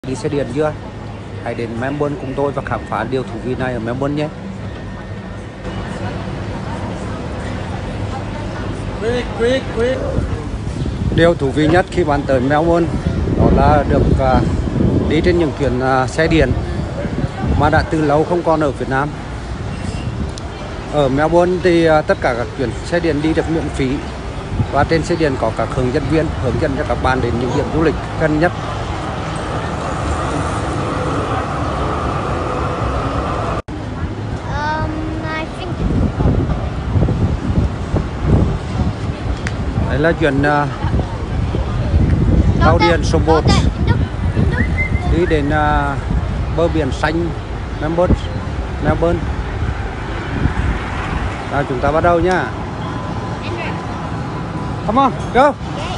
Đi xe điện chưa? Hãy đến Melbourne cùng tôi và khám phá điều thú vị này ở Melbourne nhé. Điều thú vị nhất khi bạn tới Melbourne đó là được đi trên những chuyến xe điện mà đã từ lâu không còn ở Việt Nam. Ở Melbourne thì tất cả các chuyến xe điện đi được miễn phí, và trên xe điện có các hướng dẫn viên hướng dẫn cho các bạn đến những điểm du lịch gần nhất. Đấy là chuyện tàu điện số 1 đi đến bờ biển xanh Melbourne. Nào, chúng ta bắt đầu nhá. Come on, go.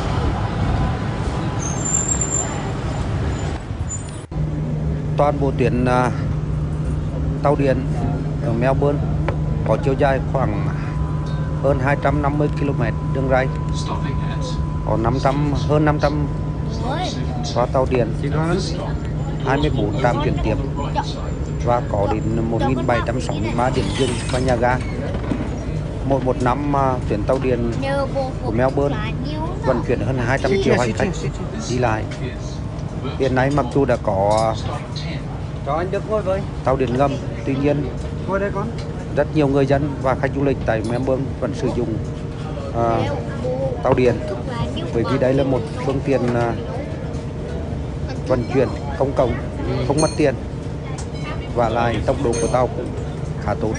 Toàn bộ tuyến tàu điện ở Melbourne có chiều dài khoảng hơn 250 km đường ray, có hơn 500 toa tàu điện, 24 trạm chuyển tiếp và có đến 1.763 điểm dừng và nhà ga. Một năm tuyến tàu điện của Melbourne vận chuyển hơn 200 triệu hành khách đi lại. Hiện nay mặc dù đã có cho anh Đức ngồi với tàu điện ngầm, tuy nhiên ngồi đây con, rất nhiều người dân và khách du lịch tại Melbourne vẫn sử dụng tàu điện, bởi vì đây là một phương tiện vận chuyển công cộng, không mất tiền và lại tốc độ của tàu cũng khá tốt.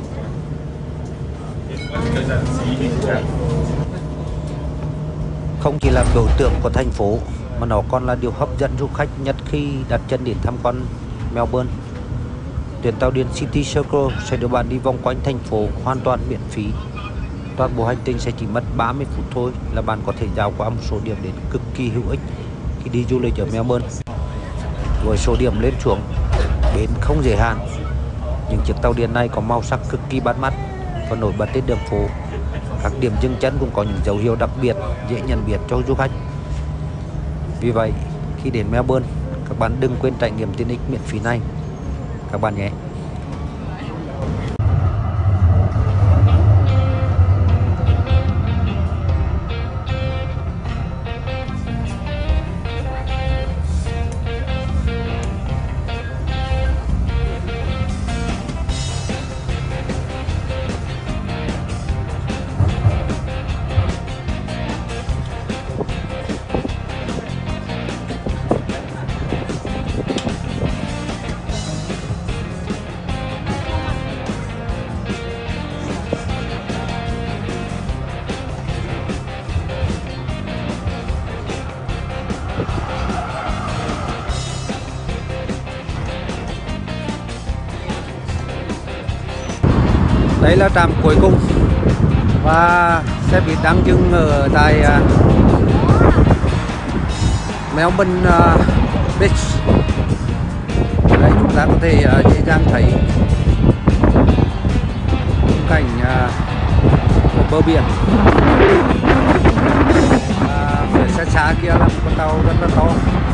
Không chỉ là biểu tượng của thành phố mà nó còn là điều hấp dẫn du khách nhất khi đặt chân đến tham quan Melbourne. Tuyến tàu điện City Circle sẽ đưa bạn đi vòng quanh thành phố hoàn toàn miễn phí. Toàn bộ hành trình sẽ chỉ mất 30 phút thôi là bạn có thể dạo qua một số điểm đến cực kỳ hữu ích khi đi du lịch ở Melbourne. Với số điểm lên xuống, bến không giới hạn. Những chiếc tàu điện này có màu sắc cực kỳ bắt mắt và nổi bật trên đường phố. Các điểm dừng chân cũng có những dấu hiệu đặc biệt dễ nhận biết cho du khách. Vì vậy, khi đến Melbourne, các bạn đừng quên trải nghiệm tiện ích miễn phí này các bạn nhé. Đây là trạm cuối cùng và xe buýt đang dừng ở tại Melbourne Beach. Đây chúng ta có thể dễ dàng thấy khung cảnh của bờ biển. Phía xa xa kia là một con tàu rất là to.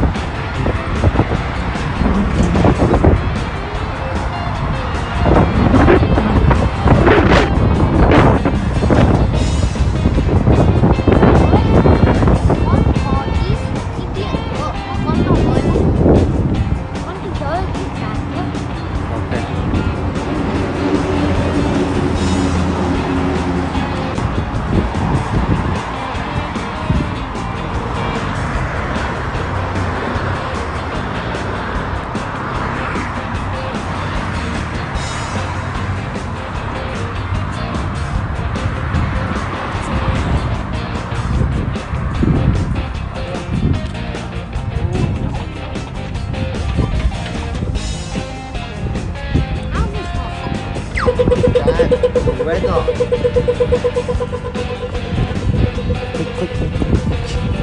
Vé rồi.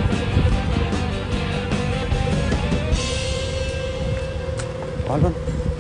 Quá luôn.